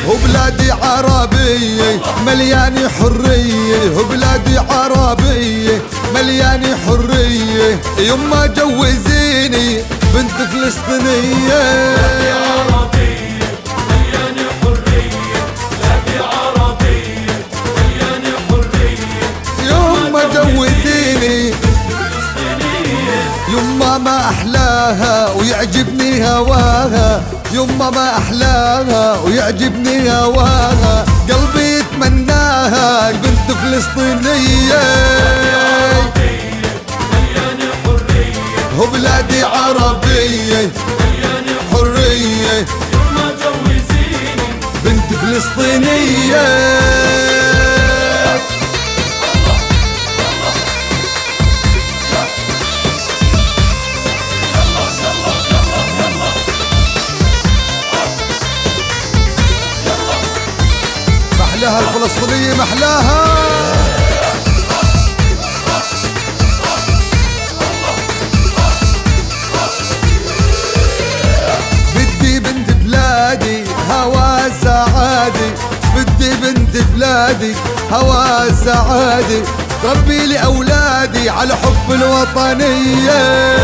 وبلادي عربية مليانة حرية، وبلادي عربية مليانة حرية. يما جوزيني بنت فلسطينية. بلادي عربية مليانة حرية، بلادي عربية مليانة حرية. يما جوزيني يما ما أحلاها ويعجبني هواها، يما ما أحلاها ويعجبني هواها. قلبي يتمناها بنت فلسطينية. مليانة حرية، وبلادي عربية مليانة حرية. يما جوزيني بنت فلسطينية. محلاها الفلسطينية محلاها. بدي بنت بلادي هوا سعادي، بدي بنت بلادي هوا سعادي. تربي لي أولادي على حب الوطنية.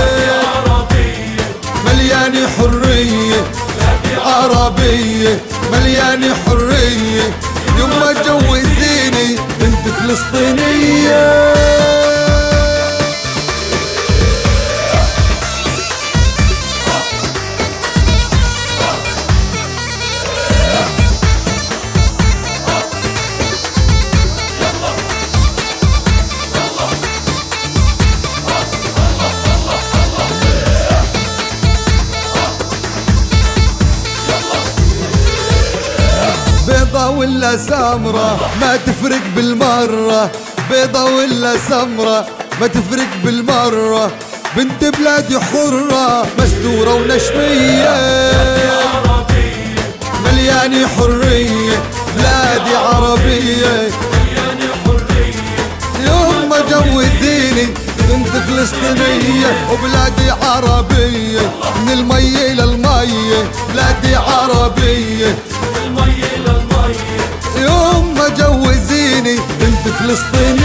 مليانة حرية عربية مليانة حرية. يما جوزيني بنت فلسطينية. بيضة ولا سمرة ما تفرق بالمرة، بيضة ولا سمرة ما تفرق بالمرة. بنت بلادي حرة مستورة ونشمية. مليانة حرية بلادي عربية مليانة حرية. يما جوزيني بنت فلسطينية. وبلادي عربية من المية للمية، بلادي عربية المية للمية. يما جوزيني بنت فلسطينية.